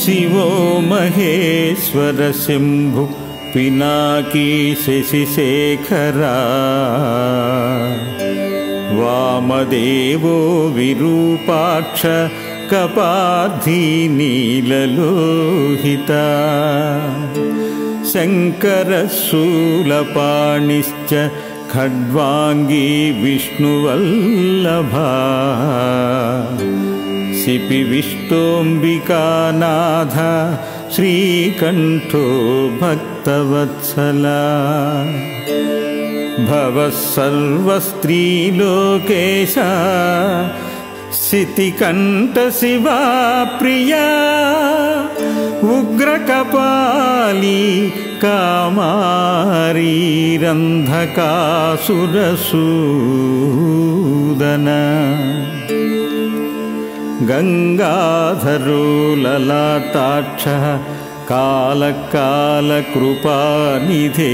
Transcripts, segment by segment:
शिवो महेश्वर शंभु पिनाकी शशिशेखरा वामदेवो विरूपाक्ष कपाधी नीललोहिता शङ्करशूलपाणिश्च खड्वांगी विष्णुवल्लभा शिपिविष्टोऽम्बिकानाथ श्रीकण्ठो भक्तवत्सला भवः सर्वस्त्रीलोकेश शितिकण्ठशिवा प्रिया उग्रकपाली कामारी रन्धकासुरसूदना गंगाधरो ललाटाक्षः कालकालकृपानिधे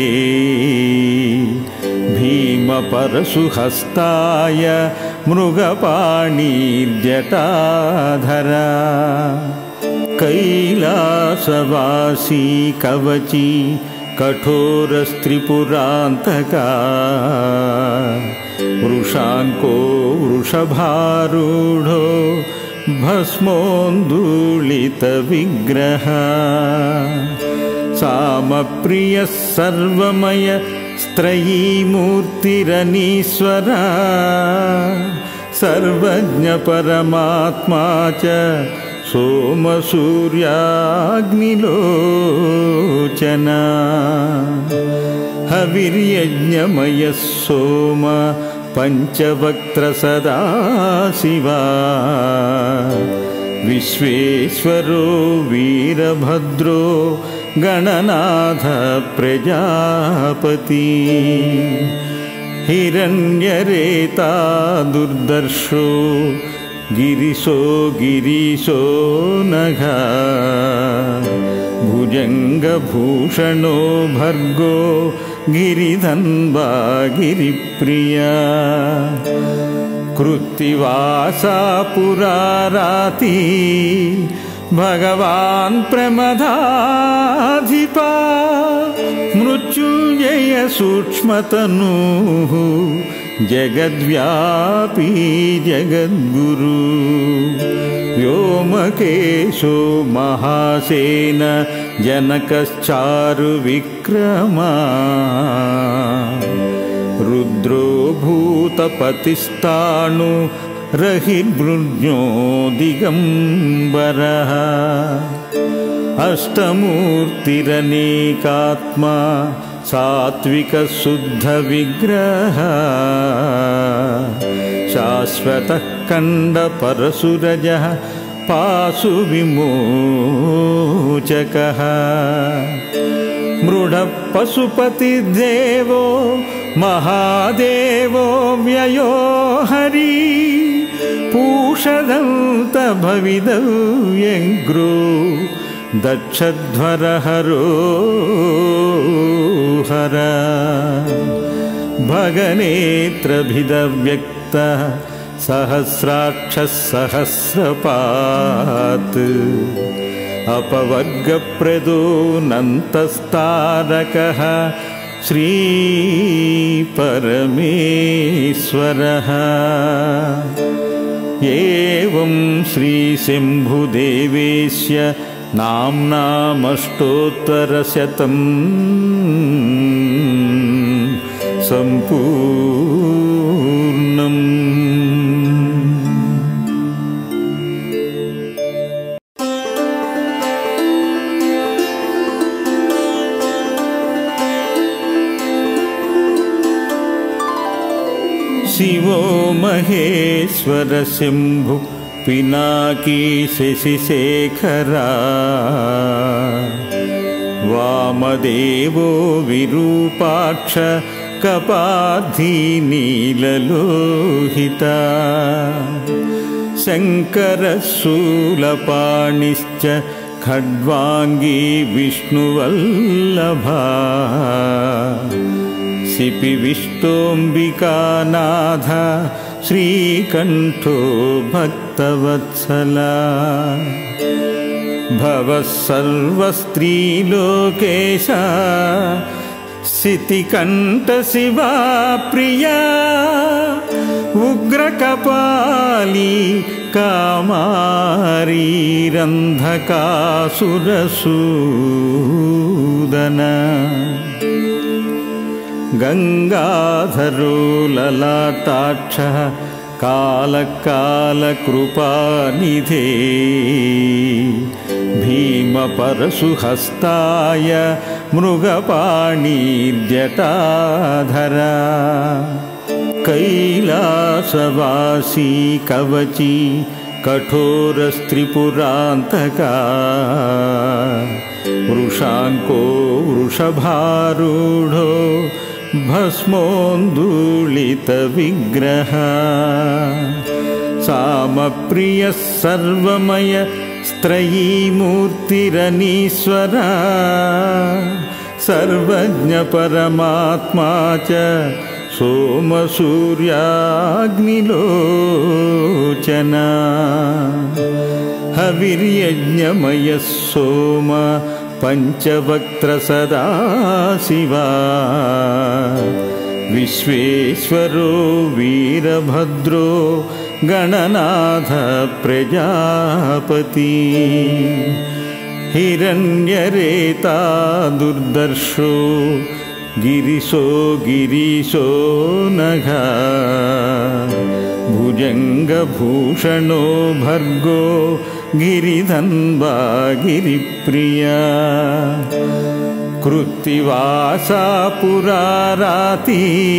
भीमपरशुहस्ताय मृगपाणिर्जटाधरा कैलासवासी कवची कठोरस्त्रिपुरान्तका वृषांको वृषभारूढो भस्मोन्दुलितविग्रह सामप्रियः सर्वमय स्त्रयीमूर्तिरनीश्वरा सर्वज्ञ परमात्मा च सोमसूर्याग्निलोचना हविर्यज्ञमयः सोम पंचवक्त्र सदाशिवा विश्वेश्वरो वीरभद्रो गणनाथ प्रजापति हिरण्यरेता दुर्दर्शो गिरिशो गिरीशो नघा भुजंगभूषणो भर्गो गिरिधन्वा गिरिप्रिया कृत्तिवासा पुराराती भगवान् प्रमदाधिपा मृत्युंजय सूक्ष्मतनुः जगद्व्यापी जगद्गुरु व्योमकेशो महासेन जनकश्चारुविक्रमा रुद्रो भूतपतिस्ताणु रहिर्भृज्ञो दिगंबरः अष्टमूर्तिरनेकात्मा सात्विक शुद्ध विग्रह शाश्वतः कंड परशुरजः पाशु विमोचकः मृड पशुपतिर्देवो महादेवो व्ययो हरि पूषदन्त भविदव्यङ्ग्रो दक्षध्वरहरो हर भगनेत्रभिदव्यक्तः सहस्राक्षः सहस्रपात् अपवर्गप्रदो नन्तस्तारकः श्रीपरमेश्वरः एवं श्रीशम्भुदेवेस्य नाम्नामष्टोत्तरशतं सम्पूर्णम्। शिवो महेश्वर शंभु पिनाकी शशिशेखरा वामदेवो विरूपाक्ष कपाधी नीललोहिता शङ्करशूलपाणिश्च खड्वांगी विष्णुवल्लभा शिपिविष्टोऽम्बिकानाथ श्रीकण्ठो भक्तवत्सला भवः सर्वस्त्रीलोकेश सितिकण्ठ शिवा प्रिया उग्रकपाली कामारी रन्धकासुरसूदन गंगाधरो ललाटाक्षः कालकालकृपानिधे भीमपरशुहस्ताय मृगपाणिर्जटाधरा कैलासवासी कवची कठोरस्त्रिपुरान्तका वृषाङ्को वृषभारूढो भस्मोन्दुलितविग्रह सामप्रियः सर्वमय स्त्रयीमूर्तिरनीश्वरा सर्वज्ञ परमात्मा च सोमसूर्याग्निलोचना हविर्यज्ञमयः सोम पंचवक्त्र सदाशिवा विश्वेश्वरो वीरभद्रो गणनाथ प्रजापति हिरण्यरेता दुर्दर्शो गिरीशो नघ भुजंगभूषणो भर्गो गिरिधन्वा गिरिप्रिया कृत्तिवासा पुराराति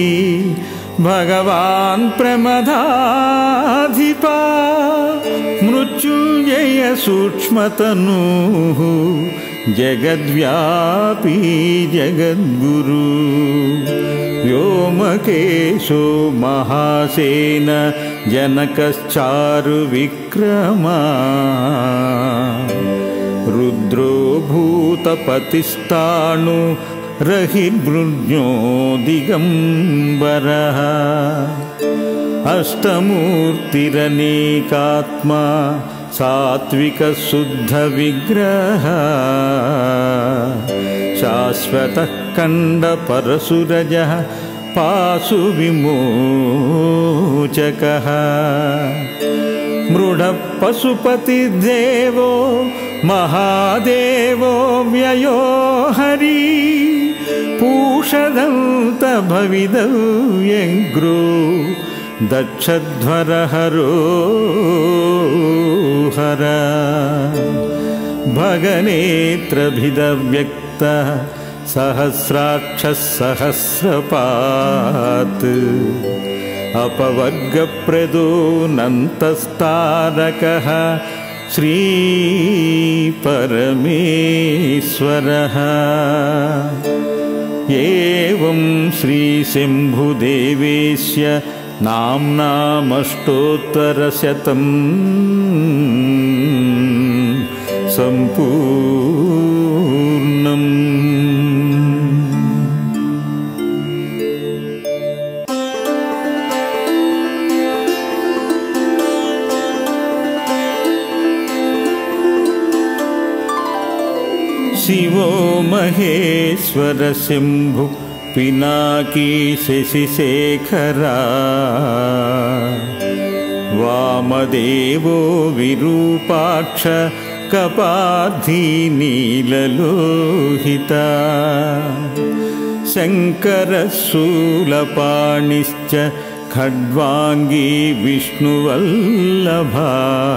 भगवान् प्रमदाधिपा मृत्युंजय सूक्ष्मतनुः जगद्व्यापी जगद्गुरु व्योमकेशो महासेन जनकश्चारुविक्रमा रुद्रो भूतपतिस्ताणु रहिर्भृज्ञो दिगंबरः अष्टमूर्तिरनेकात्मा सात्विक शुद्ध विग्रह शाश्वतः खंड परशुरजः पाशु विमोचकः मृड पशुपतिदेवो महादेवो व्ययो हरि पूषदन्त भविदव्यग्रो दक्षध्वरहरो हर भगनेत्रभिदव्यक्तः सहस्राक्षः सहस्रपात् अपवर्गप्रदो नन्तस्तारकः श्रीपरमेश्वरः एवं श्रीशम्भुदेवेस्य नाम्नामष्टोत्तरशतम् सम्पूर्णम्। शिवो महेश्वर शम्भु पिनाकी शशिशेखरा वामदेवो विरूपाक्ष कपाधी नीललोहिता शङ्करशूलपाणिश्च खड्वाङ्गी विष्णुवल्लभा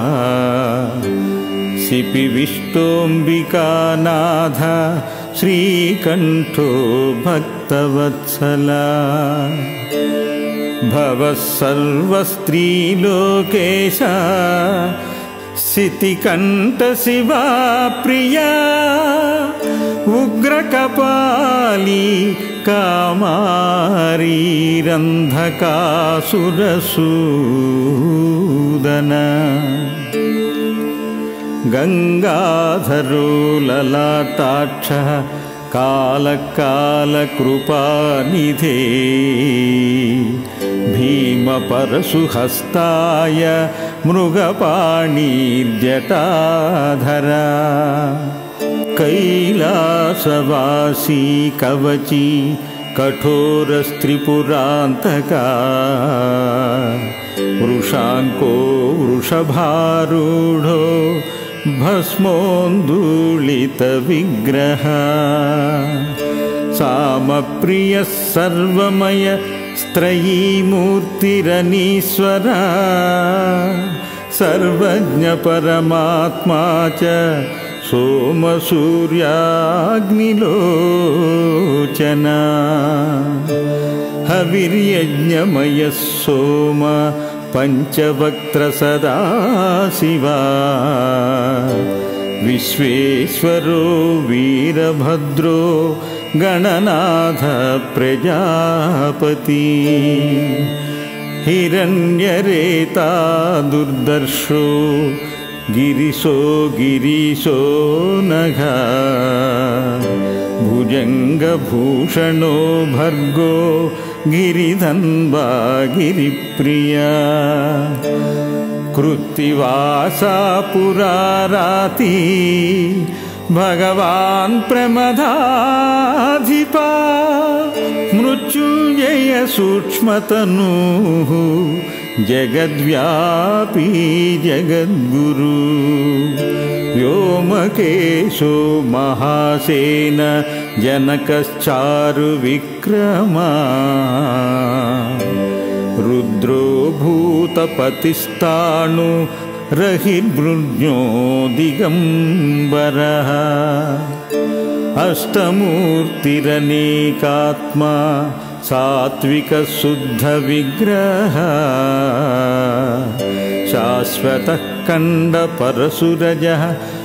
शिपिविष्टोऽम्बिकानाथ श्रीकण्ठो भक्तवत्सला भवः सर्वस्त्रीलोकेश सितिकण्ठ शिवा प्रिया उग्रकपाली कामारी रन्धकासुरसूदन गंगाधरो ललाटाक्षः कालकालकृपानिधे भीम परशुहस्ताय मृगपाणिर्जटाधरा कैलासवासी कवची कठोरस्त्रिपुरान्तका वृषाङ्को वृषभारूढो भस्मोन्दुलितविग्रह सामप्रियः सर्वमय स्त्रयीमूर्तिरनीश्वरा सर्वज्ञपरमात्मा च सोमसूर्याग्निलोचना हविर्यज्ञमयः सोम पञ्चवक्त्रसदाशिवा विश्वेश्वरो वीरभद्रो गणनाथ प्रजापति हिरण्यरेता दुर्दर्शो गिरिशो नघ भुजङ्गभूषणो भर्गो गिरिधन्वा गिरिप्रिया कृत्तिवासा पुराराति भगवान् प्रमदाधिपा मृत्युञ्जय सूक्ष्मतनुः जगद्व्यापी जगद्गुरु व्योमकेशो महासेन जनकश्चारुविक्रमा रुद्रो भूतपतिस्ताणु रहिर्भृज्ञो दिगम्बरः अष्टमूर्तिरनेकात्मा सात्विकशुद्धविग्रह शाश्वतः कण्डपरशुरजः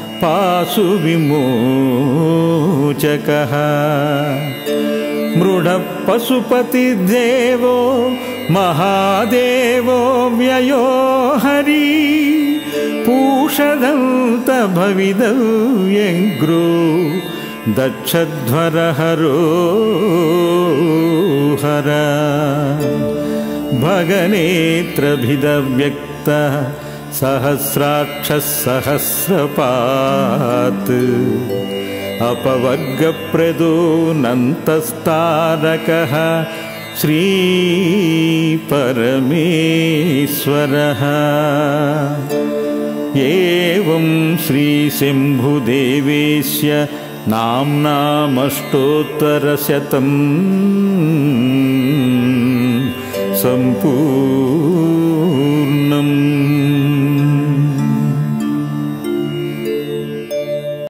पाशुविमोचकः मृडः पशुपतिर्देवो महादेवो व्ययो हरि पूषदन्तभविदव्यग्रो दक्षध्वरहरो हर भगनेत्रभिदव्यक्तः सहस्राक्षः सहस्रपात् अपवर्गप्रदो नन्तस्तारकः श्रीपरमेश्वरः एवं श्रीशम्भुदेवेस्य नाम्नामष्टोत्तरशतं सम्पूर्णम्।